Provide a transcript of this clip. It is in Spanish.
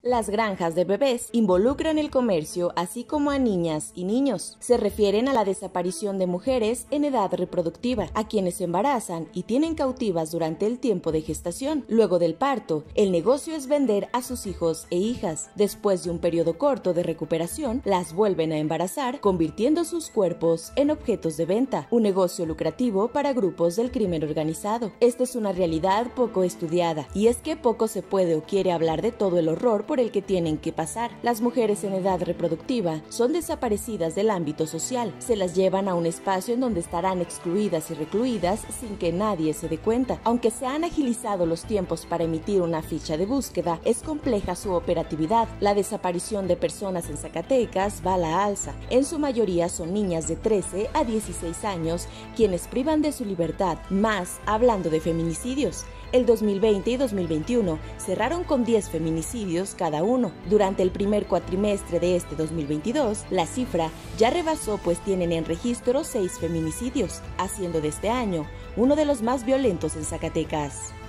Las granjas de bebés involucran el comercio así como a niñas y niños. Se refieren a la desaparición de mujeres en edad reproductiva, a quienes se embarazan y tienen cautivas durante el tiempo de gestación. Luego del parto, el negocio es vender a sus hijos e hijas. Después de un periodo corto de recuperación, las vuelven a embarazar, convirtiendo sus cuerpos en objetos de venta, un negocio lucrativo para grupos del crimen organizado. Esta es una realidad poco estudiada, y es que poco se puede o quiere hablar de todo el horror por el que tienen que pasar. Las mujeres en edad reproductiva son desaparecidas del ámbito social, se las llevan a un espacio en donde estarán excluidas y recluidas sin que nadie se dé cuenta. Aunque se han agilizado los tiempos para emitir una ficha de búsqueda, es compleja su operatividad. La desaparición de personas en Zacatecas va a la alza. En su mayoría son niñas de 13 a 16 años quienes privan de su libertad, más hablando de feminicidios. El 2020 y 2021 cerraron con 10 feminicidios cada uno. Durante el primer cuatrimestre de este 2022, la cifra ya rebasó, pues tienen en registro 6 feminicidios, haciendo de este año uno de los más violentos en Zacatecas.